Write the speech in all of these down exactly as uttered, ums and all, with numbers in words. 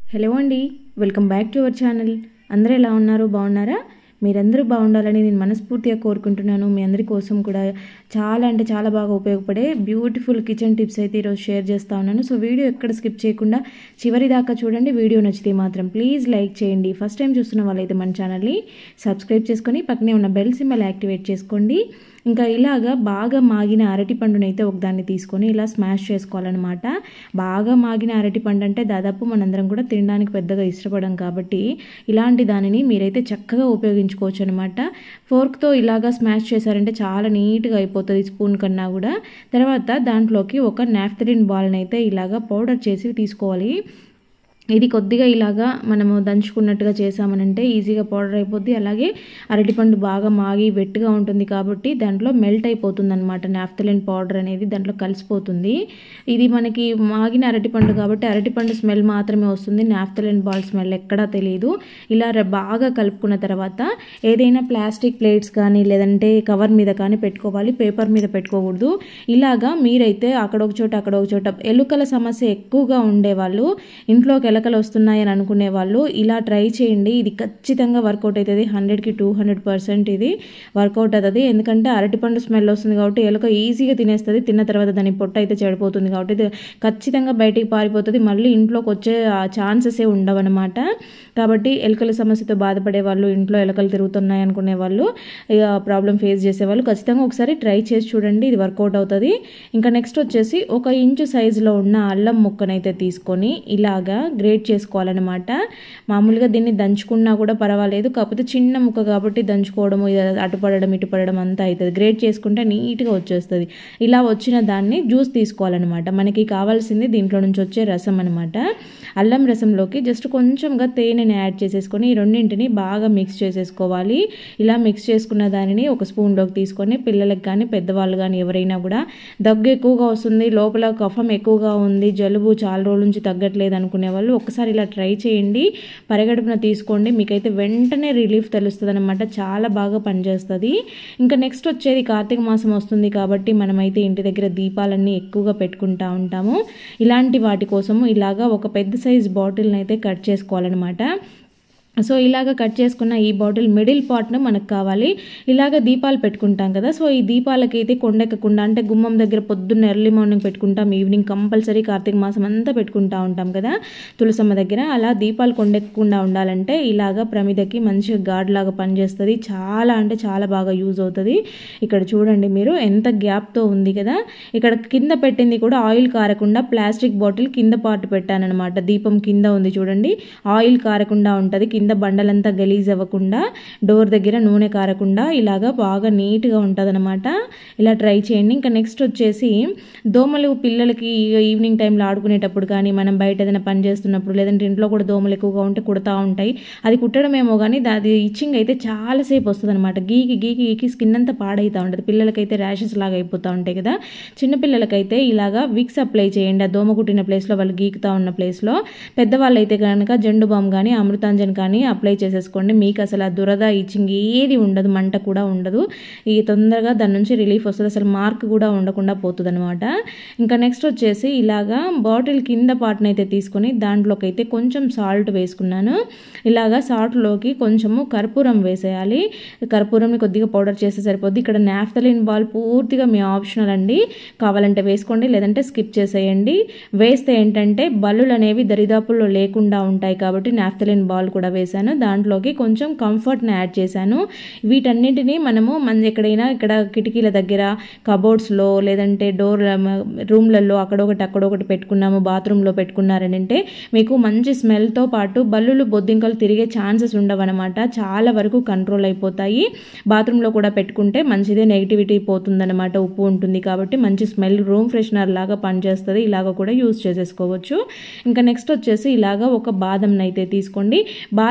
Hello అండి, welcome back to our channel. అందరూ ఎలా ఉన్నారు? బాగున్నారా? మీరందరూ బాగుండాలని నేను మనస్ఫూర్తిగా కోరుకుంటున్నాను. మీ అందరి కోసం కూడా చాలా అంటే చాలా బాగా ఉపయోగపడే బ్యూటిఫుల్ కిచెన్ టిప్స్ అయితే ఈరోజు షేర్ చేస్తూ ఉన్నాను. సో వీడియో ఎక్కడ స్కిప్ చేయకుండా చివరి దాకా చూడండి. వీడియో నచ్చితే మాత్రం ప్లీజ్ లైక్ చేయండి. ఫస్ట్ టైం చూస్తున్న వాళ్ళైతే మన ఛానల్ని సబ్స్క్రైబ్ చేసుకొని పక్కనే ఉన్న బెల్ సింబల్ యాక్టివేట్ చేసుకోండి. ఇంకా ఇలాగా బాగా మాగిన అరటి పండునైతే ఒకదాన్ని తీసుకొని ఇలా స్మాష్ చేసుకోవాలన్నమాట. బాగా మాగిన అరటి పండు అంటే దాదాపు మనందరం కూడా తినడానికి పెద్దగా ఇష్టపడం కాబట్టి ఇలాంటి దానిని మీరైతే చక్కగా ఉపయోగించుకోవచ్చు అనమాట. ఫోర్క్తో ఇలాగా స్మాష్ చేశారంటే చాలా నీట్గా అయిపోతుంది స్పూన్ కన్నా కూడా. తర్వాత దాంట్లోకి ఒక నాఫ్థలిన్ బాల్ని అయితే ఇలాగా పౌడర్ చేసి తీసుకోవాలి. ఇది కొద్దిగా ఇలాగా మనము దంచుకున్నట్టుగా చేసామనంటే ఈజీగా పౌడర్ అయిపోద్ది. అలాగే అరటిపండు బాగా మాగి వెట్టుగా ఉంటుంది కాబట్టి దాంట్లో మెల్ట్ అయిపోతుంది అనమాట. నాఫ్థలిన్ పౌడర్ అనేది దాంట్లో కలిసిపోతుంది. ఇది మనకి మాగిన అరటిపండు కాబట్టి అరటిపండు స్మెల్ మాత్రమే వస్తుంది, నాఫ్థలిన్ బాల్ స్మెల్ ఎక్కడా తెలియదు. ఇలా బాగా కలుపుకున్న తర్వాత ఏదైనా ప్లాస్టిక్ ప్లేట్స్ కానీ లేదంటే కవర్ మీద కానీ పెట్టుకోవాలి, పేపర్ మీద పెట్టుకోకూడదు. ఇలాగా మీరైతే అక్కడ ఒక చోట అక్కడ ఒక చోట ఎలుకల సమస్య ఎక్కువగా ఉండేవాళ్ళు, ఇంట్లోకి ఎలకలు వస్తున్నాయని అనుకునే వాళ్ళు ఇలా ట్రై చేయండి. ఇది ఖచ్చితంగా వర్కౌట్ అవుతుంది. హండ్రెడ్కి టూ హండ్రెడ్ పర్సెంట్ ఇది వర్కౌట్ అవుతుంది. ఎందుకంటే అరటిపండు స్మెల్ వస్తుంది కాబట్టి ఎలుక ఈజీగా తినేస్తుంది. తిన్న తర్వాత దాని పొట్ట అయితే చెడిపోతుంది కాబట్టి ఇది ఖచ్చితంగా బయటికి పారిపోతుంది. మళ్ళీ ఇంట్లోకి వచ్చే ఛాన్సెసే ఉండవన్నమాట. కాబట్టి ఎలుకల సమస్యతో బాధపడే వాళ్ళు, ఇంట్లో ఎలుకలు తిరుగుతున్నాయి అనుకునే వాళ్ళు, ఇక ప్రాబ్లం ఫేస్ చేసేవాళ్ళు ఖచ్చితంగా ఒకసారి ట్రై చేసి చూడండి. ఇది వర్కౌట్ అవుతుంది. ఇంకా నెక్స్ట్ వచ్చేసి ఒక ఇంచు సైజులో ఉన్న అల్లం ముక్కనైతే తీసుకొని ఇలాగా గ్రేట్ చేసుకోవాలన్నమాట. మామూలుగా దీన్ని దంచుకున్నా కూడా పర్వాలేదు, కాకపోతే చిన్న ముక్క కాబట్టి దంచుకోవడము అటుపడడం ఇటుపడడం అంతా అవుతుంది. గ్రేట్ చేసుకుంటే నీట్గా వచ్చేస్తుంది. ఇలా వచ్చిన దాన్ని జ్యూస్ తీసుకోవాలన్నమాట. మనకి కావాల్సింది దీంట్లో నుంచి వచ్చే రసం అనమాట. అల్లం రసంలోకి జస్ట్ కొంచెంగా తేనెని యాడ్ చేసేసుకొని ఈ రెండింటిని బాగా మిక్స్ చేసేసుకోవాలి. ఇలా మిక్స్ చేసుకున్న దానిని ఒక స్పూన్లోకి తీసుకొని పిల్లలకు కానీ పెద్దవాళ్ళు కానీ ఎవరైనా కూడా దగ్గు ఎక్కువగా వస్తుంది, లోపల కఫం ఎక్కువగా ఉంది, జలుబు చాలా రోజుల నుంచి తగ్గట్లేదు అనుకునే వాళ్ళు ఒకసారి ఇలా ట్రై చేయండి. పరిగడుపున తీసుకోండి, మీకైతే వెంటనే రిలీఫ్ తెలుస్తుంది అనమాట. చాలా బాగా పనిచేస్తుంది. ఇంకా నెక్స్ట్ వచ్చేది కార్తీక మాసం వస్తుంది కాబట్టి మనమైతే ఇంటి దగ్గర దీపాలన్నీ ఎక్కువగా పెట్టుకుంటూ ఉంటాము. ఇలాంటి వాటి కోసము ఇలాగా ఒక పెద్ద సైజ్ బాటిల్ని అయితే కట్ చేసుకోవాలన్నమాట. సో ఇలాగ కట్ చేసుకున్న ఈ బాటిల్ మిడిల్ పార్ట్ను మనకు కావాలి. ఇలాగ దీపాలు పెట్టుకుంటాం కదా, సో ఈ దీపాలకైతే కొండెక్కకుండా అంటే గుమ్మం దగ్గర పొద్దున్న ఎర్లీ మార్నింగ్ పెట్టుకుంటాం, ఈవినింగ్ కంపల్సరీ కార్తీక మాసం అంతా పెట్టుకుంటూ ఉంటాం కదా తులసమ్మ దగ్గర. అలా దీపాలు కొండెక్కకుండా ఉండాలంటే ఇలాగ ప్రమిదకి మంచిగా గాడ్ లాగా పనిచేస్తుంది. చాలా అంటే చాలా బాగా యూజ్ అవుతుంది. ఇక్కడ చూడండి మీరు ఎంత గ్యాప్తో ఉంది కదా. ఇక్కడ కింద పెట్టింది కూడా ఆయిల్ కారకుండా ప్లాస్టిక్ బాటిల్ కింద పార్ట్ పెట్టానమాట. దీపం కింద ఉంది చూడండి, ఆయిల్ కారకుండా ఉంటుంది, కింద బండలంతా గలీజ్ అవ్వకుండా, డోర్ దగ్గర నూనె కారకుండా ఇలాగా బాగా నీట్గా ఉంటుంది అనమాట. ఇలా ట్రై చేయండి. ఇంకా నెక్స్ట్ వచ్చేసి దోమలు పిల్లలకి ఈవినింగ్ టైంలో ఆడుకునేటప్పుడు కానీ మనం బయట ఏదైనా పని చేస్తున్నప్పుడు లేదంటే ఇంట్లో కూడా దోమలు ఎక్కువగా ఉంటే కుడతా ఉంటాయి. అది కుట్టడమేమో కానీ అది ఇచ్చింగ్ అయితే చాలాసేపు వస్తుంది అనమాట. గీకి గీకి గీకి స్కిన్ అంతా పాడైతూ ఉంటుంది. పిల్లలకైతే ర్యాషెస్ లాగా అయిపోతూ ఉంటాయి కదా. చిన్నపిల్లలకైతే ఇలాగా విక్స్ అప్లై చేయండి ఆ దోమ కుట్టిన ప్లేస్లో, వాళ్ళు గీకుతూ ఉన్న ప్లేస్లో. పెద్దవాళ్ళు అయితే కనుక జెండు బామ్ కానీ అమృతాంజన్ కానీ అప్లై చేసేసుకోండి. మీకు అసలు ఆ దురద ఇచ్చింగ్ ఏది ఉండదు, మంట కూడా ఉండదు. ఈ తొందరగా దాని నుంచి రిలీఫ్ వస్తుంది, అసలు మార్క్ కూడా ఉండకుండా పోతుంది అనమాట. ఇంకా నెక్స్ట్ వచ్చేసి ఇలాగా బాటిల్ కింద పార్ట్ని అయితే తీసుకొని దాంట్లోకి అయితే కొంచెం సాల్ట్ వేసుకున్నాను. ఇలాగా సాల్ట్లోకి కొంచెము కర్పూరం వేసేయాలి. కర్పూరంని కొద్దిగా పౌడర్ చేస్తే సరిపోద్ది. ఇక్కడ నాఫ్థలిన్ బాల్ పూర్తిగా మీ ఆప్షనల్ అండి, కావాలంటే వేసుకోండి లేదంటే స్కిప్ చేసేయండి. వేస్తే ఏంటంటే బల్లులు అనేవి దరిదాపుల్లో లేకుండా ఉంటాయి కాబట్టి నాఫ్థలిన్ బాల్ కూడా వేసాను. దాంట్లోకి కొంచెం కంఫర్ట్ని యాడ్ చేశాను. వీటన్నింటినీ మనము మన ఎక్కడైనా ఇక్కడ కిటికీల దగ్గర, కబోర్డ్స్లో లేదంటే డోర్ రూమ్లలో అక్కడొకటి అక్కడొకటి పెట్టుకున్నాము, బాత్రూంలో పెట్టుకున్నారని అంటే మీకు మంచి స్మెల్తో పాటు బల్లులు బొద్దింకలు తిరిగే ఛాన్సెస్ ఉండవన్నమాట. చాలా వరకు కంట్రోల్ అయిపోతాయి. బాత్రూంలో కూడా పెట్టుకుంటే మంచిదే, నెగిటివిటీ పోతుందన్నమాట. ఉప్పు ఉంటుంది కాబట్టి మంచి స్మెల్, రూమ్ ఫ్రెషనర్ లాగా పనిచేస్తుంది. ఇలాగ కూడా యూజ్ చేసేసుకోవచ్చు. ఇంకా నెక్స్ట్ వచ్చేసి ఇలాగ ఒక బాదంని అయితే తీసుకోండి. బాదం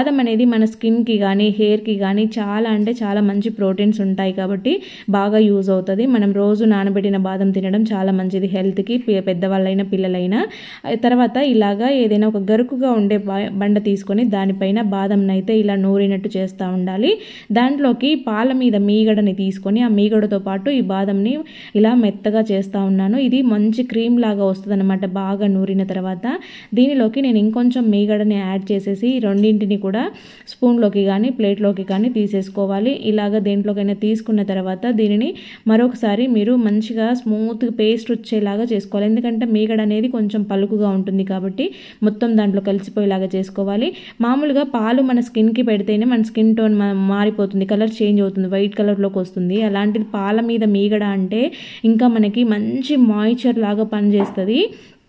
బాదం అనేది మన స్కిన్కి కానీ హెయిర్కి కానీ చాలా అంటే చాలా మంచి ప్రోటీన్స్ ఉంటాయి కాబట్టి బాగా యూజ్ అవుతుంది. మనం రోజు నానబెట్టిన బాదం తినడం చాలా మంచిది హెల్త్కి, పెద్దవాళ్ళైనా పిల్లలైనా. తర్వాత ఇలాగా ఏదైనా ఒక గరుకుగా ఉండే బండ తీసుకొని దానిపైన బాదంని అయితే ఇలా నూరినట్టు చేస్తూ ఉండాలి. దాంట్లోకి పాల మీద మీగడని తీసుకొని ఆ మీగడతో పాటు ఈ బాదంని ఇలా మెత్తగా చేస్తూ ఉన్నాను. ఇది మంచి క్రీమ్ లాగా వస్తుంది అనమాట బాగా నూరిన తర్వాత. దీనిలోకి నేను ఇంకొంచెం మీగడని యాడ్ చేసేసి రెండింటిని కూడా స్పూన్లోకి కానీ ప్లేట్లోకి కానీ తీసేసుకోవాలి. ఇలాగ దేంట్లోకైనా తీసుకున్న తర్వాత దీనిని మరొకసారి మీరు మంచిగా స్మూత్ పేస్ట్ వచ్చేలాగా చేసుకోవాలి. ఎందుకంటే మీగడ అనేది కొంచెం పలుకుగా ఉంటుంది కాబట్టి మొత్తం దాంట్లో కలిసిపోయేలాగా చేసుకోవాలి. మామూలుగా పాలు మన స్కిన్కి పెడితేనే మన స్కిన్ టోన్ మారిపోతుంది, కలర్ చేంజ్ అవుతుంది, వైట్ కలర్లోకి వస్తుంది. అలాంటిది పాల మీద మీగడ అంటే ఇంకా మనకి మంచి మాయిశ్చర్ లాగా పనిచేస్తుంది.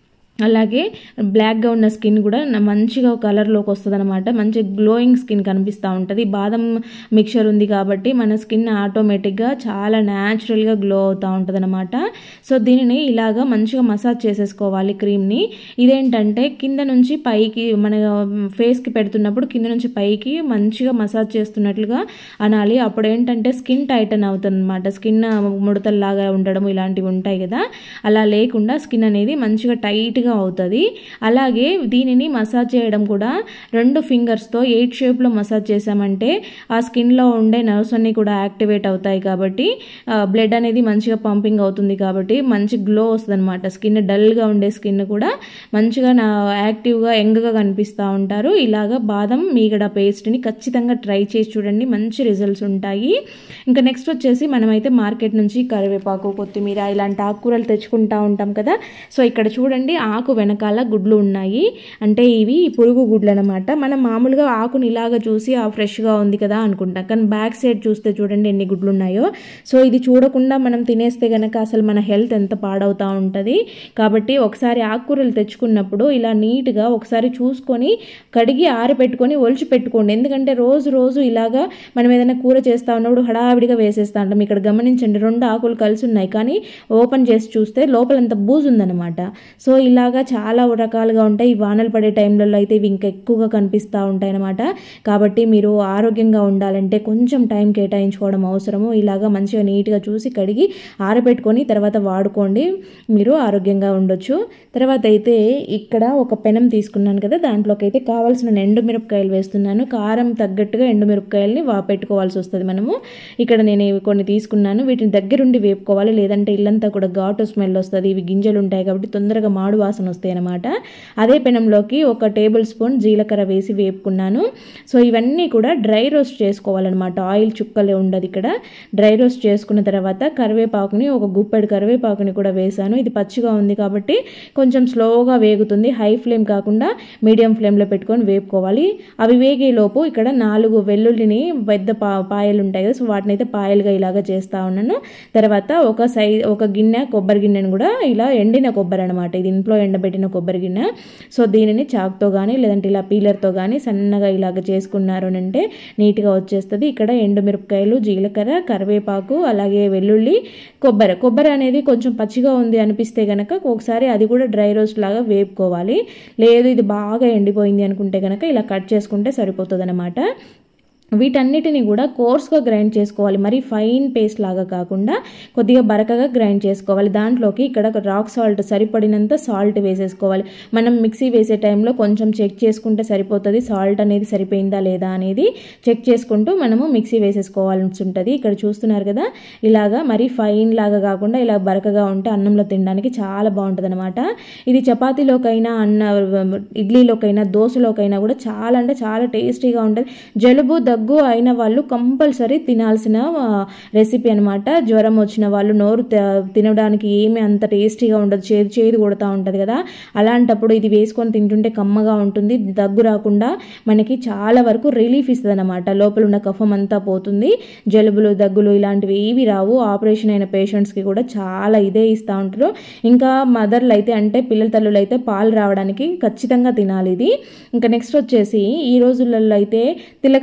అలాగే బ్లాక్గా ఉన్న స్కిన్ కూడా మంచిగా కలర్లోకి వస్తుంది అనమాట. మంచి గ్లోయింగ్ స్కిన్ కనిపిస్తూ ఉంటుంది. బాదం మిక్చర్ ఉంది కాబట్టి మన స్కిన్ ఆటోమేటిక్గా చాలా న్యాచురల్గా గ్లో అవుతూ ఉంటుంది అనమాట. సో దీనిని ఇలాగా మంచిగా మసాజ్ చేసేసుకోవాలి క్రీమ్ని. ఇదేంటంటే కింద నుంచి పైకి మన ఫేస్కి పెడుతున్నప్పుడు కింద నుంచి పైకి మంచిగా మసాజ్ చేస్తున్నట్లుగా అనాలి. అప్పుడు ఏంటంటే స్కిన్ టైటన్ అవుతుంది అనమాట. స్కిన్ ముడతల్లాగా ఉండడం ఇలాంటివి ఉంటాయి కదా, అలా లేకుండా స్కిన్ అనేది మంచిగా టైట్గా అవుతుంది. అలాగే దీనిని మసాజ్ చేయడం కూడా రెండు ఫింగర్స్తో ఎయిట్ షేప్లో మసాజ్ చేసామంటే ఆ స్కిన్లో ఉండే నర్వ్స్ అన్నీ కూడా యాక్టివేట్ అవుతాయి కాబట్టి బ్లడ్ అనేది మంచిగా పంపింగ్ అవుతుంది కాబట్టి మంచి గ్లో వస్తుంది అనమాట. స్కిన్ డల్గా ఉండే స్కిన్ కూడా మంచిగా నా యాక్టివ్గా యంగ్గా కనిపిస్తూ ఉంటారు. ఇలాగా బాదం మీగడ పేస్ట్ని ఖచ్చితంగా ట్రై చేసి చూడండి, మంచి రిజల్ట్స్ ఉంటాయి. ఇంకా నెక్స్ట్ వచ్చేసి మనమైతే మార్కెట్ నుంచి కరివేపాకు, కొత్తిమీర ఇలాంటి ఆకుకూరలు తెచ్చుకుంటూ ఉంటాం కదా. సో ఇక్కడ చూడండి ఆకు వెనకాల గుడ్లు ఉన్నాయి, అంటే ఇవి పురుగు గుడ్లు అనమాట. మనం మామూలుగా ఆకుని ఇలాగా చూసి ఆ ఫ్రెష్గా ఉంది కదా అనుకుంటాం, కానీ బ్యాక్ సైడ్ చూస్తే చూడండి ఎన్ని గుడ్లు ఉన్నాయో. సో ఇది చూడకుండా మనం తినేస్తే కనుక అసలు మన హెల్త్ ఎంత పాడవుతూ ఉంటుంది. కాబట్టి ఒకసారి ఆకుకూరలు తెచ్చుకున్నప్పుడు ఇలా నీట్గా ఒకసారి చూసుకొని కడిగి ఆరబెట్టుకొని ఒలిచి పెట్టుకోండి. ఎందుకంటే రోజు రోజు ఇలాగా మనం ఏదైనా కూర చేస్తూ ఉన్నప్పుడు హడావిడిగా వేసేస్తూ ఉంటాం. ఇక్కడ గమనించండి, రెండు ఆకులు కలిసి ఉన్నాయి కానీ ఓపెన్ చేసి చూస్తే లోపలంత బూజు ఉందన్నమాట. సో ఇలా చాలా రకాలుగా ఉంటాయి. వానలు పడే టైంలలో అయితే ఇవి ఇంకా ఎక్కువగా కనిపిస్తూ ఉంటాయి అన్నమాట. కాబట్టి మీరు ఆరోగ్యంగా ఉండాలంటే కొంచెం టైం కేటాయించుకోవడం అవసరము. ఇలాగా మంచిగా నీట్గా చూసి కడిగి ఆరబెట్టుకొని తర్వాత వాడుకోండి, మీరు ఆరోగ్యంగా ఉండొచ్చు. తర్వాత అయితే ఇక్కడ ఒక పెనం తీసుకున్నాను కదా, దాంట్లోకి అయితే కావాల్సిన ఎండుమిరపకాయలు వేస్తున్నాను. కారం తగ్గట్టుగా ఎండుమిరపకాయలని వా పెట్టుకోవాల్సి వస్తుంది మనము. ఇక్కడ నేను ఇవి కొన్ని తీసుకున్నాను, వీటిని దగ్గరుండి వేపుకోవాలి, లేదంటే ఇల్లంతా కూడా ఘాటు స్మెల్ వస్తుంది. ఇవి గింజలు ఉంటాయి కాబట్టి తొందరగా మాడు వాసన వస్తాయి అన్నమాట. అదే పెనంలోకి ఒక టేబుల్ స్పూన్ జీలకర్ర వేసి వేపుకున్నాను. సో ఇవన్నీ కూడా డ్రై రోస్ట్ చేసుకోవాలన్నమాట, ఆయిల్ చుక్కలే ఉండదు. ఇక్కడ డ్రై రోస్ట్ చేసుకున్న తర్వాత కరివేపాకుని ఒక గుప్పెడు కరివేపాకుని కూడా వేసాను. ఇది పచ్చిగా ఉంది కాబట్టి కొంచెం స్లోగా వేగుతుంది, హై ఫ్లేమ్ కాకుండా మీడియం ఫ్లేమ్లో పెట్టుకొని వేపుకోవాలి. అవి వేగేలోపు ఇక్కడ నాలుగు వెల్లుల్లిని పెద్ద పా పాయలు ఉంటాయి కదా, సో వాటిని అయితే పాయలుగా ఇలాగా చేస్తూ ఉన్నాను. తర్వాత ఒక సై ఒక గిన్నె కొబ్బరి గిన్నెను కూడా ఇలా ఎండిన కొబ్బరి అనమాట, ఇది ఇంట్లో ఎండబెట్టిన కొబ్బరి గిన్నె. సో దీనిని చాక్తో కానీ లేదంటే ఇలా పీలర్తో కానీ సన్నగా ఇలాగ చేసుకున్నారు అంటే నీట్గా వచ్చేస్తుంది. ఇక్కడ ఎండుమిరపకాయలు, జీలకర్ర, కరివేపాకు, అలాగే వెల్లుల్లి, కొబ్బరి కొబ్బరి అనేది కొంచెం పచ్చిగా ఉంది అనిపిస్తే కనుక ఒకసారి అది కూడా డ్రై రోస్ట్ లాగా వేపుకోవాలి. లేదు ఇది బాగా ఎండిపోయింది అనుకుంటే కనుక ఇలా కట్ చేసుకుంటే సరిపోతుంది అన్నమాట. వీటన్నిటిని కూడా కోర్స్గా గ్రైండ్ చేసుకోవాలి, మరి ఫైన్ పేస్ట్ లాగా కాకుండా కొద్దిగా బరకగా గ్రైండ్ చేసుకోవాలి. దాంట్లోకి ఇక్కడ రాక్ సాల్ట్ సరిపడినంత సాల్ట్ వేసేసుకోవాలి. మనం మిక్సీ వేసే టైంలో కొంచెం చెక్ చేసుకుంటే సరిపోతుంది, సాల్ట్ అనేది సరిపోయిందా లేదా అనేది చెక్ చేసుకుంటూ మనము మిక్సీ వేసేసుకోవాల్సి ఉంటుంది. ఇక్కడ చూస్తున్నారు కదా, ఇలాగా మరి ఫైన్ లాగా కాకుండా ఇలా బరకగా ఉంటే అన్నంలో తినడానికి చాలా బాగుంటుంది అనమాట. ఇది చపాతీలోకైనా, అన్న ఇడ్లీలోకైనా, దోశలోకైనా కూడా చాలా అంటే చాలా టేస్టీగా ఉంటుంది. జలుబు దగ్గు అయిన వాళ్ళు కంపల్సరీ తినాల్సిన రెసిపీ అనమాట. జ్వరం వచ్చిన వాళ్ళు నోరు తినడానికి ఏమీ అంత టేస్టీగా ఉండదు, చేదు చేదు కొడుతూ ఉంటుంది కదా, అలాంటప్పుడు ఇది వేసుకొని తింటుంటే కమ్మగా ఉంటుంది. దగ్గు రాకుండా మనకి చాలా వరకు రిలీఫ్ ఇస్తుంది అనమాట, లోపల ఉన్న కఫం అంతా పోతుంది. జలుబులు, దగ్గులు ఇలాంటివి ఏవి రావు. ఆపరేషన్ అయిన పేషెంట్స్కి కూడా చాలా ఇదే ఇస్తూ ఉంటారు. ఇంకా మదర్లు అయితే అంటే పిల్లల తల్లులు అయితే పాలు రావడానికి ఖచ్చితంగా తినాలి ఇది. ఇంకా నెక్స్ట్ వచ్చేసి ఈ రోజులలో అయితే తిలకం పెట్టుకుంటే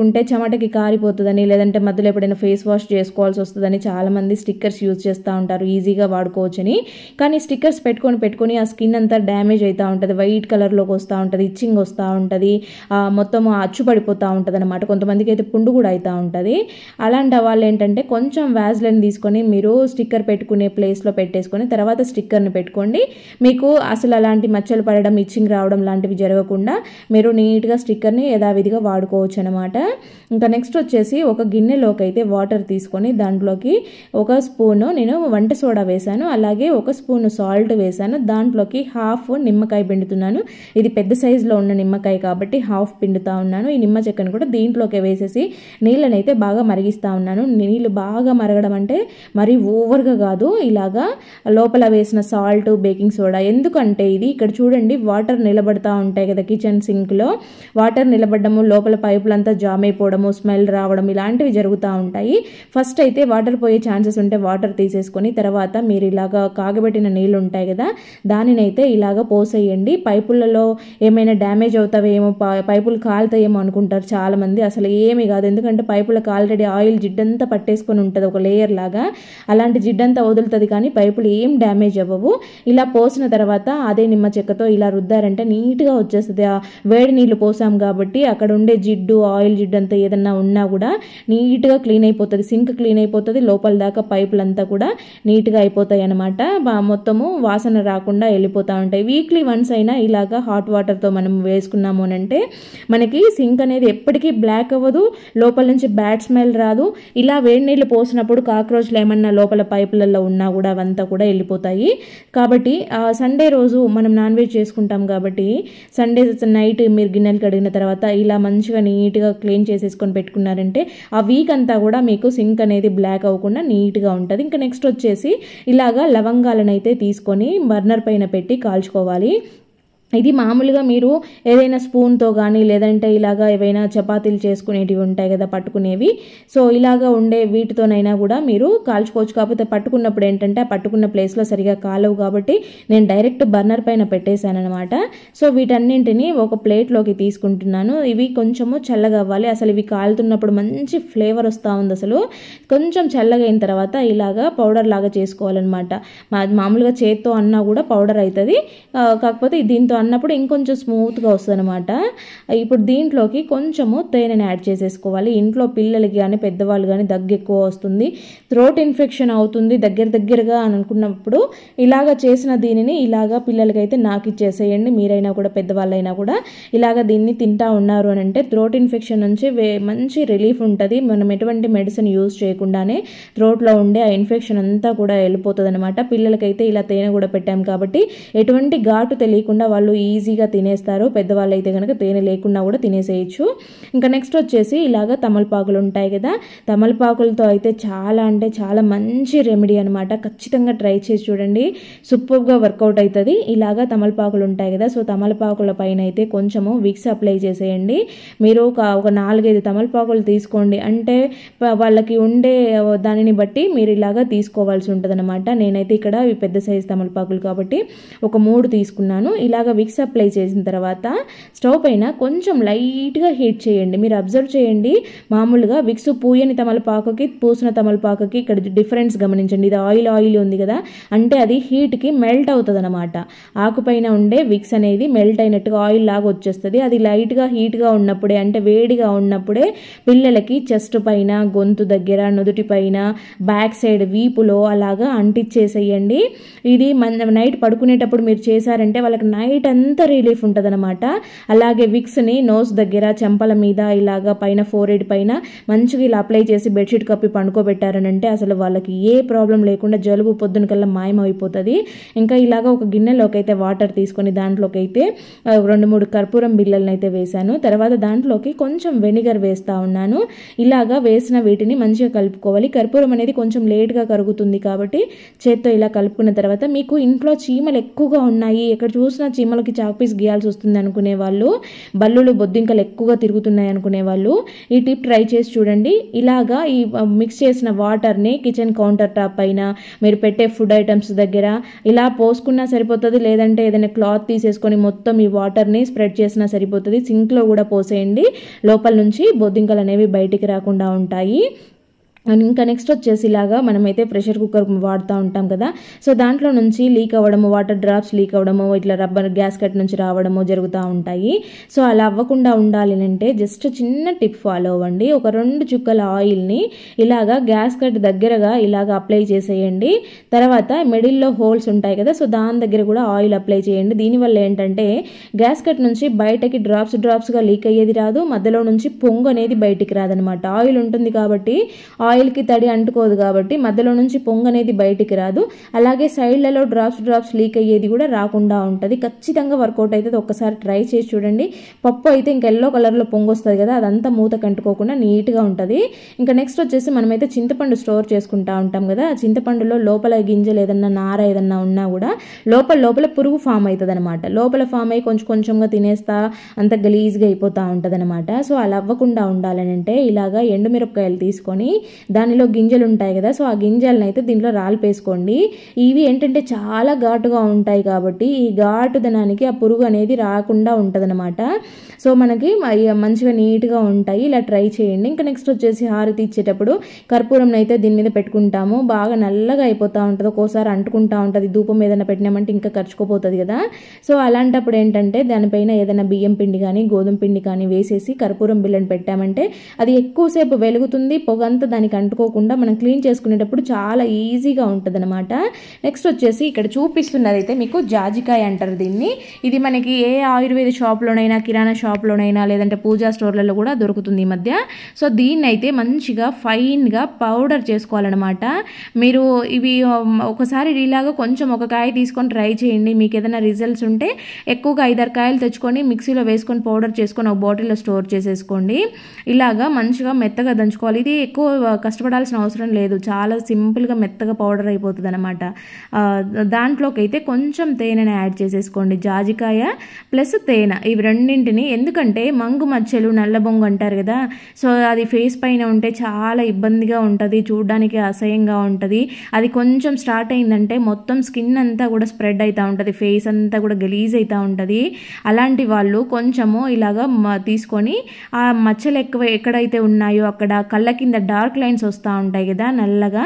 పెట్టుకుంటే చెమటకి కారిపోతుందని, లేదంటే మధ్యలో ఎప్పుడైనా ఫేస్ వాష్ చేసుకోవాల్సి వస్తుందని చాలామంది స్టిక్కర్స్ యూజ్ చేస్తూ ఉంటారు, ఈజీగా వాడుకోవచ్చని. కానీ స్టిక్కర్స్ పెట్టుకొని పెట్టుకొని ఆ స్కిన్ అంతా డ్యామేజ్ అవుతూ ఉంటుంది, వైట్ కలర్లోకి వస్తూ ఉంటుంది, ఇచ్చింగ్ వస్తూ ఉంటుంది, మొత్తం అచ్చు పడిపోతూ ఉంటుంది అనమాట. కొంతమందికి అయితే పుండు కూడా అవుతూ ఉంటుంది. అలాంటి వాళ్ళు ఏంటంటే కొంచెం వ్యాజ్లైన్ తీసుకొని మీరు స్టిక్కర్ పెట్టుకునే ప్లేస్లో పెట్టేసుకొని తర్వాత స్టిక్కర్ని పెట్టుకోండి. మీకు అసలు అలాంటి మచ్చలు పడడం, ఇచ్చింగ్ రావడం లాంటివి జరగకుండా మీరు నీట్గా స్టిక్కర్ని యథావిధిగా వాడుకోవచ్చు అనమాట. ఇంకా నెక్స్ట్ వచ్చేసి ఒక గిన్నెలోకి అయితే వాటర్ తీసుకొని దాంట్లోకి ఒక స్పూను నేను వంట సోడా వేశాను, అలాగే ఒక స్పూను సాల్ట్ వేశాను. దాంట్లోకి హాఫ్ నిమ్మకాయ పిండుతున్నాను. ఇది పెద్ద సైజులో ఉన్న నిమ్మకాయ కాబట్టి హాఫ్ పిండుతా ఉన్నాను. ఈ నిమ్మ చెక్కను కూడా దీంట్లోకి వేసేసి నీళ్ళని అయితే బాగా మరిగిస్తూ ఉన్నాను. నీళ్ళు బాగా మరగడం అంటే మరీ ఓవర్గా కాదు, ఇలాగా లోపల వేసిన సాల్ట్, బేకింగ్ సోడా. ఎందుకంటే ఇది ఇక్కడ చూడండి వాటర్ నిలబడతా ఉంటాయి కదా కిచెన్ సింక్లో, వాటర్ నిలబడము, లోపల పైపులంతా జామ్ అయిపోవడము, స్మెల్ రావడం ఇలాంటివి జరుగుతూ ఉంటాయి. ఫస్ట్ అయితే వాటర్ పోయే ఛాన్సెస్ ఉంటే వాటర్ తీసేసుకొని తర్వాత మీరు ఇలాగా కాగబెట్టిన నీళ్ళు ఉంటాయి కదా దానినైతే ఇలాగ పోసేయండి. పైపులలో ఏమైనా డ్యామేజ్ అవుతావేమో, పైపులు కాలుతాయేమో అనుకుంటారు చాలామంది. అసలు ఏమీ కాదు, ఎందుకంటే పైపులకు ఆల్రెడీ ఆయిల్ జిడ్డంతా పట్టేసుకొని ఉంటుంది ఒక లేయర్ లాగా, అలాంటి జిడ్డంతా వదులుతుంది కానీ పైపులు ఏం డ్యామేజ్ అవ్వవు. ఇలా పోసిన తర్వాత అదే నిమ్మ చెక్కతో ఇలా రుద్దారంటే నీట్గా వచ్చేస్తుంది. వేడి నీళ్ళు పోసాం కాబట్టి అక్కడ ఉండే జిడ్డు, ఆయిల్ జిడ్డు అంతా ఏదన్నా ఉన్నా కూడా నీట్గా క్లీన్ అయిపోతుంది, సింక్ క్లీన్ అయిపోతుంది, లోపల దాకా పైపులంతా కూడా నీట్గా అయిపోతాయి అనమాట. మొత్తము వాసన రాకుండా వెళ్ళిపోతూ ఉంటాయి. వీక్లీ వన్స్ అయినా ఇలాగా హాట్ వాటర్తో మనం వేసుకున్నాము అని అంటే మనకి సింక్ అనేది ఎప్పటికీ బ్లాక్ అవ్వదు, లోపల నుంచి బ్యాడ్ స్మెల్ రాదు. ఇలా వేడి నీళ్ళు పోసినప్పుడు కాక్రోచ్లు ఏమన్నా లోపల పైపులలో ఉన్నా కూడా అవంతా కూడా వెళ్ళిపోతాయి. కాబట్టి సండే రోజు మనం నాన్ వెజ్ చేసుకుంటాం కాబట్టి సండే నైట్ మీరు గిన్నెలు కడిగిన తర్వాత ఇలా మంచిగా నీట్గా క్లీన్ చేసేసుకొని పెట్టుకున్నారంటే ఆ వీక్ అంతా కూడా మీకు సింక్ అనేది బ్లాక్ అవ్వకుండా నీట్గా ఉంటుంది. ఇంకా నెక్స్ట్ వచ్చేసి ఇలాగా లవంగాలను అయితే తీసుకొని బర్నర్ పైన పెట్టి కాల్చుకోవాలి. ఇది మామూలుగా మీరు ఏదైనా స్పూన్తో కానీ లేదంటే ఇలాగా ఏవైనా చపాతీలు చేసుకునేటివి ఉంటాయి కదా పట్టుకునేవి, సో ఇలాగా ఉండే వీటితోనైనా కూడా మీరు కాల్చుకోవచ్చు. కాకపోతే పట్టుకున్నప్పుడు ఏంటంటే ఆ పట్టుకున్న ప్లేస్లో సరిగా కాలవు కాబట్టి నేను డైరెక్ట్ బర్నర్ పైన పెట్టేశాను అనమాట. సో వీటన్నింటినీ ఒక ప్లేట్లోకి తీసుకుంటున్నాను. ఇవి కొంచెము చల్లగా అవ్వాలి. అసలు ఇవి కాలుతున్నప్పుడు మంచి ఫ్లేవర్ వస్తూ ఉంది. అసలు కొంచెం చల్లగా అయిన తర్వాత ఇలాగా పౌడర్ లాగా చేసుకోవాలన్నమాట. మామూలుగా చేత్తో అన్నా కూడా పౌడర్ అవుతుంది, కాకపోతే దీంతో అన్నప్పుడు ఇంకొంచెం స్మూత్గా వస్తుంది అనమాట. ఇప్పుడు దీంట్లోకి కొంచెము తేనెని యాడ్ చేసేసుకోవాలి. ఇంట్లో పిల్లలకి కానీ పెద్దవాళ్ళు కానీ దగ్గు ఎక్కువ వస్తుంది, థ్రోట్ ఇన్ఫెక్షన్ అవుతుంది దగ్గర దగ్గరగా అని అనుకున్నప్పుడు ఇలాగ చేసిన దీనిని ఇలాగా పిల్లలకైతే నాకు ఇచ్చేసేయండి. మీరైనా కూడా పెద్దవాళ్ళైనా కూడా ఇలాగ దీన్ని తింటా ఉన్నారు అని అంటే థ్రోట్ ఇన్ఫెక్షన్ నుంచి మంచి రిలీఫ్ ఉంటుంది. మనం ఎటువంటి మెడిసిన్ యూజ్ చేయకుండానే థ్రోట్లో ఉండే ఆ ఇన్ఫెక్షన్ అంతా కూడా వెళ్ళిపోతుంది అనమాట. పిల్లలకైతే ఇలా తేనె కూడా పెట్టాం కాబట్టి ఎటువంటి ఘాటు తెలియకుండా వాళ్ళు ఈజీగా తినేస్తారు. పెద్దవాళ్ళు అయితే కనుక తేనె లేకుండా కూడా తినేసేయచ్చు. ఇంకా నెక్స్ట్ వచ్చేసి ఇలాగ తమలపాకులు ఉంటాయి కదా, తమలపాకులతో అయితే చాలా అంటే చాలా మంచి రెమెడీ అనమాట. ఖచ్చితంగా ట్రై చేసి చూడండి, సూపర్గా వర్కౌట్ అవుతుంది. ఇలాగ తమలపాకులు ఉంటాయి కదా, సో తమలపాకుల పైన అయితే కొంచెము విక్స్ అప్లై చేసేయండి. మీరు ఒక ఒక నాలుగైదు తమలపాకులు తీసుకోండి, అంటే వాళ్ళకి ఉండే దానిని బట్టి మీరు ఇలాగా తీసుకోవాల్సి ఉంటుంది అనమాట. నేనైతే ఇక్కడ పెద్ద సైజు తమలపాకులు కాబట్టి ఒక మూడు తీసుకున్నాను. ఇలాగ విక్స్ అప్లై చేసిన తర్వాత స్టవ్ పైన కొంచెం లైట్గా హీట్ చేయండి. మీరు అబ్జర్వ్ చేయండి, మామూలుగా విక్స్ పూయని తమలపాకుకి పూసిన తమలపాకుకి ఇక్కడ డిఫరెన్స్ గమనించండి. ఇది ఆయిల్ ఆయిల్ ఉంది కదా, అంటే అది హీట్కి మెల్ట్ అవుతుంది అనమాట. ఆకుపైన ఉండే విక్స్ అనేది మెల్ట్ అయినట్టుగా ఆయిల్ లాగా వచ్చేస్తుంది. అది లైట్గా హీట్గా ఉన్నప్పుడే, అంటే వేడిగా ఉన్నప్పుడే పిల్లలకి చెస్ట్ పైన, గొంతు దగ్గర, నుదుటి పైన, బ్యాక్ సైడ్ వీపులో అలాగా అంటించేసేయండి. ఇది మన నైట్ పడుకునేటప్పుడు మీరు చేశారంటే వాళ్ళకి నైట్ అంతా రిలీఫ్ ఉంటుంది అనమాట. అలాగే విక్స్ని నోస్ దగ్గర, చెంపల మీద, ఇలాగా పైన ఫోర్ హెడ్ పైన మంచిగా ఇలా అప్లై చేసి బెడ్షీట్ కప్పి పండుకోబెట్టారనంటే అసలు వాళ్ళకి ఏ ప్రాబ్లం లేకుండా జలుబు పొద్దున కల్లా మాయమైపోతుంది. ఇంకా ఇలాగా ఒక గిన్నెలోకి అయితే వాటర్ తీసుకొని దాంట్లోకి అయితే రెండు మూడు కర్పూరం బిళ్ళలను అయితే వేశాను. తర్వాత దాంట్లోకి కొంచెం వెనిగర్ వేస్తూ ఉన్నాను. ఇలాగా వేసిన వీటిని మంచిగా కలుపుకోవాలి. కర్పూరం అనేది కొంచెం లేట్గా కరుగుతుంది కాబట్టి చేత్తో ఇలా కలుపుకున్న తర్వాత మీకు ఇంట్లో చీమలు ఎక్కువగా ఉన్నాయి, ఎక్కడ చూసినా చీమలు దోమలకి చాక్ పీస్ గీయాల్సి వస్తుంది అనుకునే వాళ్ళు, బల్లులు బొద్దింకలు ఎక్కువగా తిరుగుతున్నాయి అనుకునే వాళ్ళు ఈ టిప్ ట్రై చేసి చూడండి. ఇలాగా ఈ మిక్స్ చేసిన వాటర్ని కిచెన్ కౌంటర్ టాప్ పైన, మీరు పెట్టే ఫుడ్ ఐటమ్స్ దగ్గర ఇలా పోసుకున్నా సరిపోతుంది. లేదంటే ఏదైనా క్లాత్ తీసేసుకొని మొత్తం ఈ వాటర్ని స్ప్రెడ్ చేసినా సరిపోతుంది. సింక్లో కూడా పోసేయండి, లోపల నుంచి బొద్దింకలు అనేవి బయటికి రాకుండా ఉంటాయి. ఇంకా నెక్స్ట్ వచ్చేసి ఇలాగా మనమైతే ప్రెషర్ కుక్కర్ వాడుతూ ఉంటాం కదా, సో దాంట్లో నుంచి లీక్ అవ్వడము, వాటర్ డ్రాప్స్ లీక్ అవ్వడము, ఇట్లా రబ్బర్ గ్యాస్ కట్ నుంచి రావడము జరుగుతూ ఉంటాయి. సో అలా అవ్వకుండా ఉండాలి అంటే జస్ట్ చిన్న టిప్ ఫాలో అవ్వండి. ఒక రెండు చుక్కల ఆయిల్ని ఇలాగా గ్యాస్ కట్ దగ్గరగా ఇలాగ అప్లై చేసేయండి. తర్వాత మిడిల్లో హోల్స్ ఉంటాయి కదా, సో దాని దగ్గర కూడా ఆయిల్ అప్లై చేయండి. దీనివల్ల ఏంటంటే గ్యాస్ కట్ నుంచి బయటకి డ్రాప్స్ డ్రాప్స్గా లీక్ అయ్యేది రాదు, మధ్యలో నుంచి పొంగు అనేది బయటికి రాదనమాట. ఆయిల్ ఉంటుంది కాబట్టి ఆయిల్కి తడి అంటుకోదు కాబట్టి మధ్యలో నుంచి పొంగు అనేది బయటికి రాదు. అలాగే సైడ్లలో డ్రాప్స్ డ్రాప్స్ లీక్ అయ్యేది కూడా రాకుండా ఉంటుంది. ఖచ్చితంగా వర్కౌట్ అవుతుంది. ఒక్కసారి ట్రై చేసి చూడండి. పప్పు అయితే ఇంకా ఎల్లో కలర్లో పొంగు వస్తుంది కదా, అదంతా మూత కంటుకోకుండా నీట్గా ఉంటుంది. ఇంకా నెక్స్ట్ వచ్చేసి మనమైతే చింతపండు స్టోర్ చేసుకుంటా ఉంటాం కదా, చింతపండులో లోపల గింజలు ఏదన్నా నార ఏదన్నా ఉన్నా కూడా లోపల లోపల పురుగు ఫామ్ అవుతుంది అనమాట. లోపల ఫామ్ అయ్యి కొంచెం కొంచెంగా తినేస్తా అంత గలీజ్గా అయిపోతూ ఉంటుంది అనమాట. సో అలా అవ్వకుండా ఉండాలని అంటే ఇలాగా ఎండుమిరపకాయలు తీసుకొని దానిలో గింజలు ఉంటాయి కదా, సో ఆ గింజలను అయితే దీంట్లో రాలిపేసుకోండి. ఇవి ఏంటంటే చాలా ఘాటుగా ఉంటాయి కాబట్టి ఈ ఘాటుదనానికి ఆ పురుగు అనేది రాకుండా ఉంటుంది అనమాట. సో మనకి మంచిగా నీట్గా ఉంటాయి. ఇలా ట్రై చేయండి. ఇంకా నెక్స్ట్ వచ్చేసి హారతి ఇచ్చేటప్పుడు కర్పూరం అయితే దీని మీద పెట్టుకుంటాము. బాగా నల్లగా అయిపోతూ ఉంటుంది, ఒక్కోసారి అంటుకుంటా ఉంటుంది. ధూపం ఏదైనా పెట్టినామంటే ఇంకా ఖర్చుకోపోతుంది కదా, సో అలాంటప్పుడు ఏంటంటే దానిపైన ఏదైనా బియ్యం పిండి కానీ గోధుమ పిండి కానీ వేసేసి కర్పూరం బిళ్ళని పెట్టామంటే అది ఎక్కువసేపు వెలుగుతుంది. పొగంతా దానికి అంటుకోకుండా మనం క్లీన్ చేసుకునేటప్పుడు చాలా ఈజీగా ఉంటుంది అనమాట. నెక్స్ట్ వచ్చేసి ఇక్కడ చూపిస్తున్నది అయితే మీకు జాజికాయ అంటారు దీన్ని. ఇది మనకి ఏ ఆయుర్వేద షాప్లోనైనా, కిరాణా షాప్లోనైనా, లేదంటే పూజా స్టోర్లలో కూడా దొరుకుతుంది ఈ మధ్య. సో దీన్ని అయితే మంచిగా ఫైన్గా పౌడర్ చేసుకోవాలన్నమాట. మీరు ఇవి ఒకసారి ఇలాగా కొంచెం ఒక కాయ తీసుకొని ట్రై చేయండి. మీకు ఏదైనా రిజల్ట్స్ ఉంటే ఎక్కువగా ఐదారు కాయలు తెచ్చుకొని మిక్సీలో వేసుకొని పౌడర్ చేసుకొని ఒక బాటిల్లో స్టోర్ చేసేసుకోండి. ఇలాగా మంచిగా మెత్తగా దంచుకోవాలి. ఇది ఎక్కువ కష్టపడాల్సిన అవసరం లేదు, చాలా సింపుల్గా మెత్తగా పౌడర్ అయిపోతుంది అనమాట. దాంట్లోకి అయితే కొంచెం తేనెని యాడ్ చేసేసుకోండి. జాజికాయ ప్లస్ తేనె ఇవి రెండింటిని, ఎందుకంటే మంగు మచ్చలు నల్లబొంగు అంటారు కదా, సో అది ఫేస్ పైన ఉంటే చాలా ఇబ్బందిగా ఉంటుంది, చూడడానికి అసహ్యంగా ఉంటుంది. అది కొంచెం స్టార్ట్ అయిందంటే మొత్తం స్కిన్ అంతా కూడా స్ప్రెడ్ అవుతూ ఉంటుంది, ఫేస్ అంతా కూడా గలీజ్ అవుతూ ఉంటుంది. అలాంటి వాళ్ళు కొంచెము ఇలాగా తీసుకొని ఆ మచ్చలు ఎక్కువ ఎక్కడైతే ఉన్నాయో అక్కడ కళ్ళ కింద డార్క్ లైన్స్ వస్తూ ఉంటాయి కదా నల్లగా,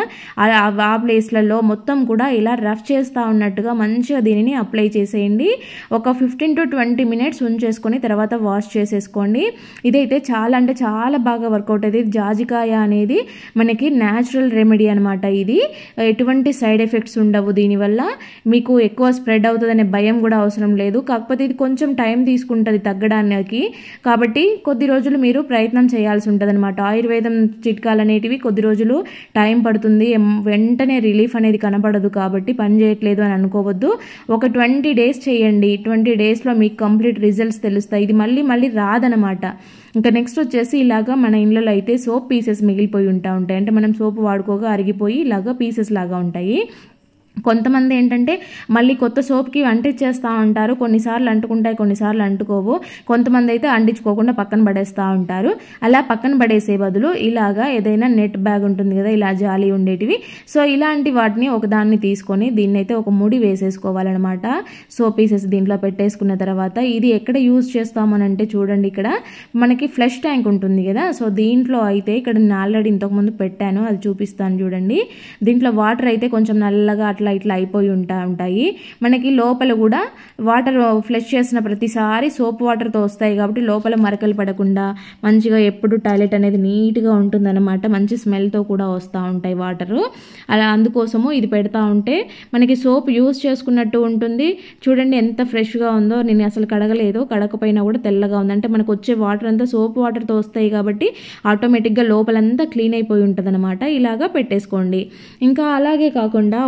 ఆ ప్లేస్లలో మొత్తం కూడా ఇలా రఫ్ చేస్తూ ఉన్నట్టుగా మంచిగా దీనిని అప్లై చేసేయండి. ఒక ఫిఫ్టీన్ టు ట్వంటీ మినిట్స్ ఉంచేసుకొని తర్వాత వాష్ చేసేసుకోండి. ఇదైతే చాలా అంటే చాలా బాగా వర్కౌట్ అవుతుంది. జాజికాయ అనేది మనకి న్యాచురల్ రెమెడీ అనమాట. ఇది ఎటువంటి సైడ్ ఎఫెక్ట్స్ ఉండవు, దీనివల్ల మీకు ఎక్కువ స్ప్రెడ్ అవుతుందనే భయం కూడా అవసరం లేదు. కాకపోతే ఇది కొంచెం టైం తీసుకుంటుంది తగ్గడానికి, కాబట్టి కొద్ది రోజులు మీరు ప్రయత్నం చేయాల్సి ఉంటుంది అనమాట. ఆయుర్వేదం చిట్కాలు అనేటివి కొద్ది రోజులు టైం పడుతుంది, వెంటనే రిలీఫ్ అనేది కనపడదు, కాబట్టి పని చేయట్లేదు అని అనుకోవద్దు. ఒక ట్వంటీ డేస్ చేయండి, ట్వంటీ డేస్లో మీకు కంప్లీట్ రిజల్ట్స్ తెలుస్తాయి. ఇది మళ్ళీ మళ్ళీ రాదనమాట. ఇంకా నెక్స్ట్ వచ్చేసి ఇలాగా మన ఇళ్ళలో అయితే సోప్ పీసెస్ మిగిలిపోయి ఉంటా ఉంటాయి, అంటే మనం సోప్ వాడుకోగా అరిగిపోయి ఇలాగా పీసెస్ లాగా ఉంటాయి. కొంతమంది ఏంటంటే మళ్ళీ కొత్త సోప్కి అంటించేస్తూ ఉంటారు, కొన్నిసార్లు అంటుకుంటాయి కొన్నిసార్లు అంటుకోవు. కొంతమంది అయితే అంటించుకోకుండా పక్కన పడేస్తూ ఉంటారు. అలా పక్కన పడేసే బదులు ఇలాగా ఏదైనా నెట్ బ్యాగ్ ఉంటుంది కదా, ఇలా జాలి ఉండేటివి, సో ఇలాంటి వాటిని ఒకదాన్ని తీసుకొని దీన్ని అయితే ఒక ముడి వేసేసుకోవాలన్నమాట. సోప్ పీసెస్ దీంట్లో పెట్టేసుకున్న తర్వాత ఇది ఎక్కడ యూజ్ చేస్తామనంటే చూడండి, ఇక్కడ మనకి ఫ్లష్ ట్యాంక్ ఉంటుంది కదా, సో దీంట్లో అయితే ఇక్కడ నేను ఆల్రెడీ ఇంతకుముందు పెట్టాను, అది చూపిస్తాను చూడండి. దీంట్లో వాటర్ అయితే కొంచెం నల్లగా అట్లా ఇట్లా అయిపోయి ఉంటా ఉంటాయి. మనకి లోపల కూడా వాటర్ ఫ్లష్ చేసిన ప్రతిసారి సోప్ వాటర్తో వస్తాయి కాబట్టి లోపల మరకలు పడకుండా మంచిగా ఎప్పుడు టాయిలెట్ అనేది నీట్గా ఉంటుందన్నమాట. మంచి స్మెల్తో కూడా వస్తూ ఉంటాయి వాటరు. అలా అందుకోసము ఇది పెడతా ఉంటే మనకి సోప్ యూజ్ చేసుకున్నట్టు ఉంటుంది. చూడండి ఎంత ఫ్రెష్గా ఉందో, నేను అసలు కడగలేదు, కడకపోయినా కూడా తెల్లగా ఉంది. అంటే మనకు వచ్చే వాటర్ అంతా సోప్ వాటర్తో వస్తాయి కాబట్టి ఆటోమేటిక్గా లోపలంతా క్లీన్ అయిపోయి ఉంటుంది అనమాట. ఇలాగా పెట్టేసుకోండి. ఇంకా అలాగే కాకుండా ఒకవేళ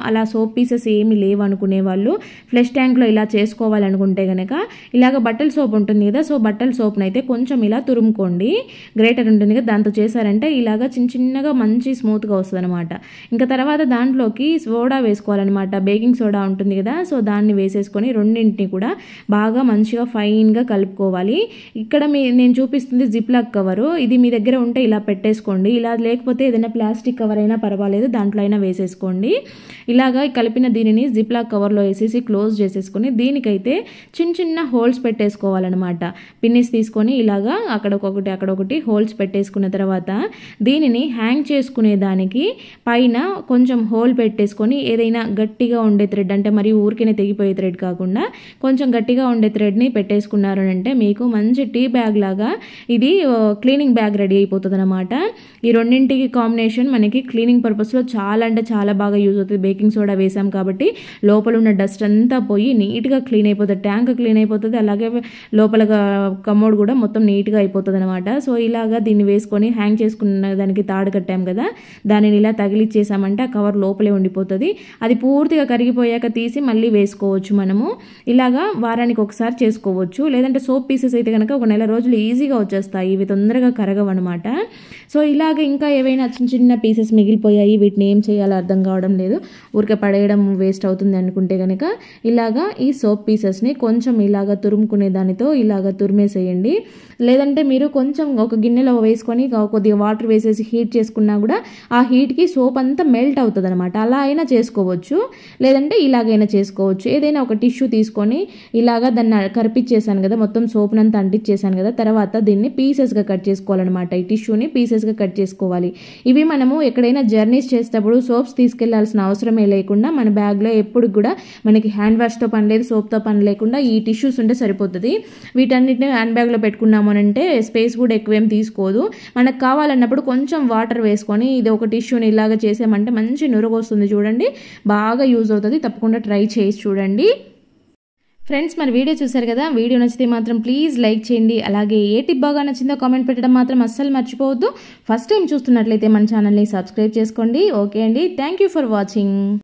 అలా సోప్ పీసెస్ ఏమి లేవు అనుకునే వాళ్ళు ఫ్లష్ ట్యాంక్లో ఇలా చేసుకోవాలనుకుంటే కనుక ఇలాగ బట్టల సోప్ ఉంటుంది కదా, సో బట్టల సోప్ని అయితే కొంచెం ఇలా తురుముకోండి. గ్రేటర్ ఉంటుంది కదా, దాంతో చేశారంటే ఇలాగ చిన్న చిన్నగా మంచి స్మూత్గా వస్తుంది అనమాట. ఇంకా తర్వాత దాంట్లోకి సోడా వేసుకోవాలన్నమాట. బేకింగ్ సోడా ఉంటుంది కదా, సో దాన్ని వేసేసుకొని రెండింటిని కూడా బాగా మంచిగా ఫైన్గా కలుపుకోవాలి. ఇక్కడ మీ నేను చూపిస్తుంది జిప్లాక్ కవరు, ఇది మీ దగ్గర ఉంటే ఇలా పెట్టేసుకోండి. ఇలా లేకపోతే ఏదైనా ప్లాస్టిక్ కవర్ అయినా పర్వాలేదు, దాంట్లో అయినా వేసేసుకోండి. ఇలాగా కలిపిన దీనిని జిప్లాక్ కవర్లో వేసేసి క్లోజ్ చేసేసుకొని దీనికైతే చిన్న చిన్న హోల్స్ పెట్టేసుకోవాలన్నమాట. పిన్నిస్ తీసుకొని ఇలాగా అక్కడొకటి అక్కడొకటి హోల్స్ పెట్టేసుకున్న తర్వాత దీనిని హ్యాంగ్ చేసుకునే దానికి పైన కొంచెం హోల్ పెట్టేసుకొని ఏదైనా గట్టిగా ఉండే థ్రెడ్, అంటే మరి ఊరికనే తెగిపోయే థ్రెడ్ కాకుండా కొంచెం గట్టిగా ఉండే థ్రెడ్ని పెట్టేసుకున్నారు అంటే మీకు మంచి టీ బ్యాగ్ లాగా ఇది క్లీనింగ్ బ్యాగ్ రెడీ అయిపోతుంది అనమాట. ఈ రెండింటికి కాంబినేషన్ మనకి క్లీనింగ్ పర్పస్లో చాలా అంటే చాలా బాగా యూజ్ అవుతుంది. బేకింగ్ సోడా వేసాం కాబట్టి లోపల ఉన్న డస్ట్ అంతా పోయి నీట్గా క్లీన్ అయిపోతుంది, ట్యాంక్ క్లీన్ అయిపోతుంది, అలాగే లోపల కమోడ్ కూడా మొత్తం నీట్గా అయిపోతుంది అనమాట. సో ఇలాగా దీన్ని వేసుకొని హ్యాంగ్ చేసుకున్న దానికి తాడు కట్టాం కదా, దానిని ఇలా తగిలిచ్చేసామంటే ఆ కవర్ లోపలే ఉండిపోతుంది. అది పూర్తిగా కరిగిపోయాక తీసి మళ్ళీ వేసుకోవచ్చు. మనము ఇలాగా వారానికి ఒకసారి చేసుకోవచ్చు. లేదంటే సోప్ పీసెస్ అయితే కనుక ఒక నెల రోజులు ఈజీగా వచ్చేస్తాయి, ఇవి తొందరగా కరగవు అనమాట. సో ఇలాగ ఇంకా ఏవైనా చిన్న చిన్న పీసెస్ మిగిలిపోయాయి, వీటిని ఏం చేయాలో అర్థం కావడం లేదు, ఊరికే పడేయడం వేస్ట్ అవుతుంది అనుకుంటే కనుక ఇలాగా ఈ సోప్ పీసెస్ని కొంచెం ఇలాగ తురుముకునే దానితో ఇలాగ తురిమేసేయండి. లేదంటే మీరు కొంచెం ఒక గిన్నెలో వేసుకొని కొద్దిగా వాటర్ వేసేసి హీట్ చేసుకున్నా కూడా ఆ హీట్కి సోప్ అంతా మెల్ట్ అవుతుంది అనమాట. అలా అయినా చేసుకోవచ్చు, లేదంటే ఇలాగైనా చేసుకోవచ్చు. ఏదైనా ఒక టిష్యూ తీసుకొని ఇలాగా దాన్ని కరిపిచ్చేసాను కదా, మొత్తం సోప్నంతా అంటించేసాను కదా, తర్వాత దీన్ని పీసెస్గా కట్ చేసుకోవాలన్నమాట. ఈ టిష్యూని పీసెస్గా కట్ చేసుకోవాలి. ఇవి మనము ఎక్కడైనా జర్నీస్ చేసేటప్పుడు సోప్స్ తీసుకెళ్లాల్సిన అవసరమే లేకుండా మన బ్యాగ్లో ఎప్పుడు కూడా మనకి హ్యాండ్ వాష్తో పని లేదు, సోప్తో పని లేకుండా ఈ టిష్యూస్ ఉంటే సరిపోతుంది. వీటన్నిటిని హ్యాండ్ బ్యాగ్లో పెట్టుకున్నాము అంటే స్పేస్ కూడా ఎక్కువేం తీసుకోదు. మనకు కావాలన్నప్పుడు కొంచెం వాటర్ వేసుకొని ఇది ఒక టిష్యూని ఇలాగ చేసామంటే మంచి నురుగు వస్తుంది. చూడండి, బాగా యూజ్ అవుతుంది. తప్పకుండా ట్రై చేసి చూడండి ఫ్రెండ్స్. మరి వీడియో చూసారు కదా, వీడియో నచ్చితే మాత్రం ప్లీజ్ లైక్ చేయండి. అలాగే ఏ టిప్ బాగా నచ్చిందో కామెంట్ పెట్టడం మాత్రం అస్సలు మర్చిపోవద్దు. ఫస్ట్ టైం చూస్తున్నట్లయితే మన ఛానల్ని సబ్స్క్రైబ్ చేసుకోండి. ఓకే అండి, థ్యాంక్ యూ ఫర్ వాచింగ్.